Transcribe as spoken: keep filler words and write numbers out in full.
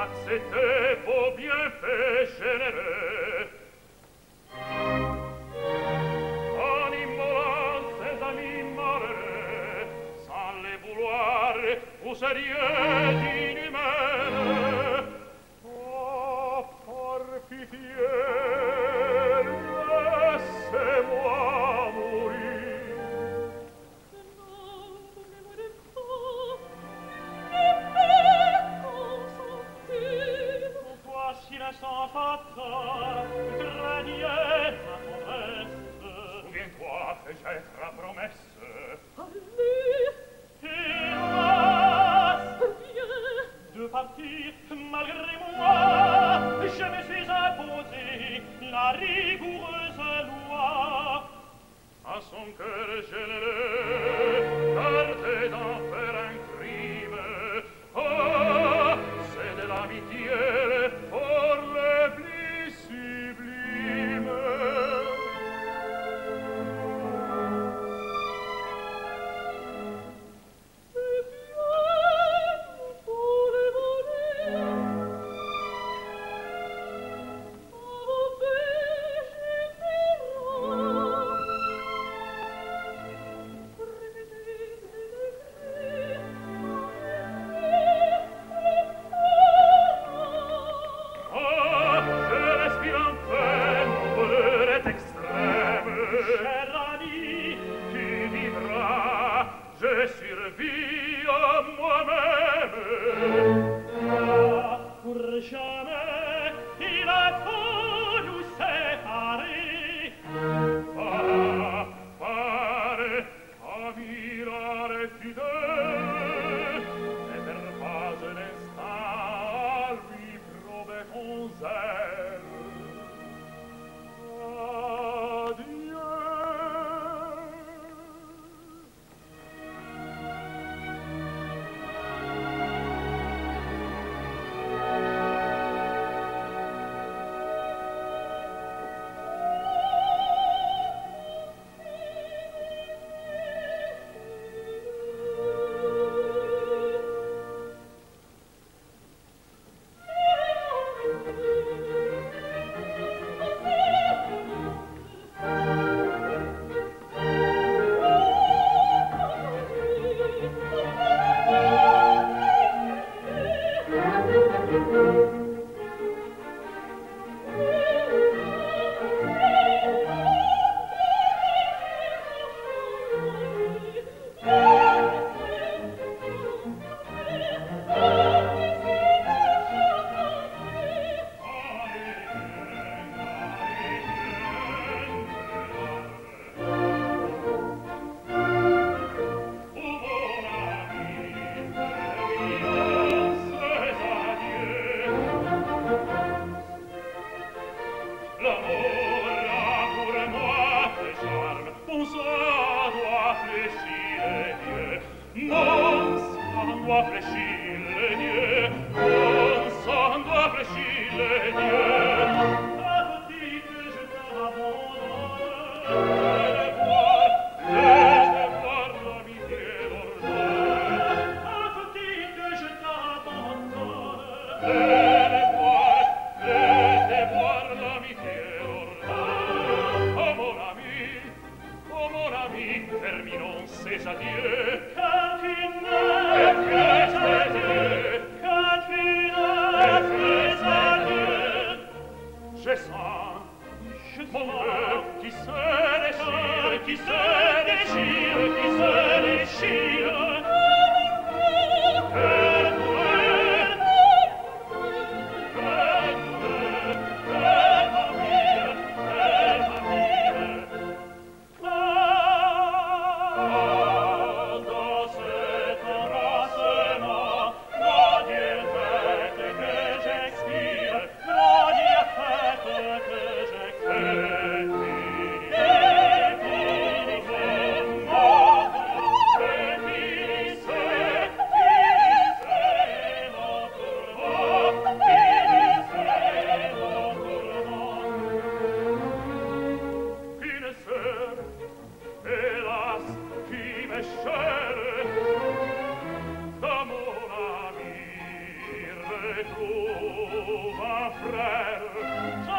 C'était vos bienfaits généreux. En immolant ces amis malheureux, sans les vouloir, vous seriez inhumaine. Oh, par pitié, laissez-moi mourir. Si l'instant fatal craignait ma tendresse, souviens-toi que j'ai ta promesse. Allez, Hélas, viens de partir malgré moi, je me suis imposé la rigoureuse loi. À son cœur généreux, tardez d'en faire un crime. Oh, c'est de l'amitié l'effort le plus sublime. et viens pour les voler. Mauvais généraux, remettez les Oh, je respire enfin, mon bonheur est extrême. Cher ami, tu vivras, je survis à moi-même. Ah, pour jamais, il faut nous séparer. Ah, pare, ammirare fidèle, et per pas un instant lui prover ton zèle. Adieu. Oh chauvin frère,